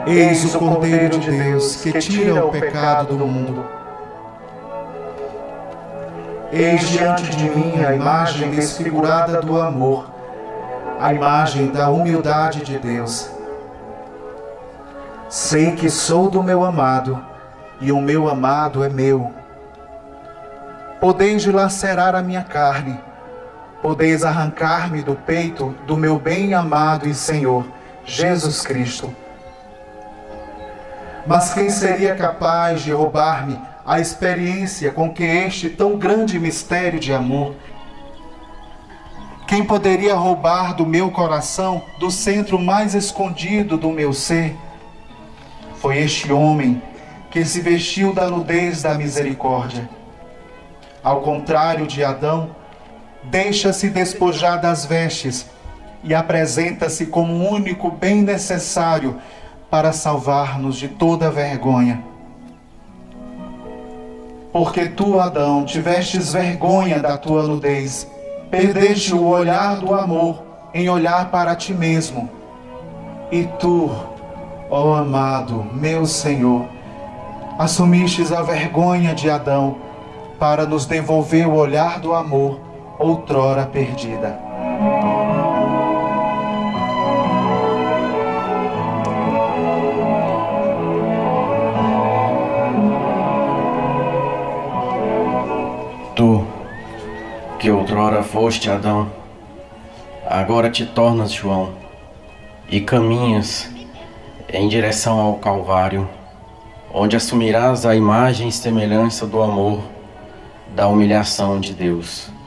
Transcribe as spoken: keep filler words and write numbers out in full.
Eis o Cordeiro de Deus que tira o pecado do mundo. Eis diante de mim a imagem desfigurada do amor, a imagem da humildade de Deus. Sei que sou do meu amado, e o meu amado é meu. Podeis dilacerar a minha carne, podeis arrancar-me do peito do meu bem-amado e Senhor, Jesus Cristo. Mas quem seria capaz de roubar-me a experiência com que este tão grande mistério de amor? Quem poderia roubar do meu coração, do centro mais escondido do meu ser? Foi este homem que se vestiu da nudez da misericórdia. Ao contrário de Adão, deixa-se despojar das vestes e apresenta-se como o único bem necessário para salvar-nos de toda vergonha. Porque tu, Adão, tivestes vergonha da tua nudez, perdeste o olhar do amor em olhar para ti mesmo. E tu, ó amado, meu Senhor, assumistes a vergonha de Adão para nos devolver o olhar do amor outrora perdida. Tu, que outrora foste Adão, agora te tornas João, e caminhas em direção ao Calvário, onde assumirás a imagem e semelhança do amor, da humilhação de Deus.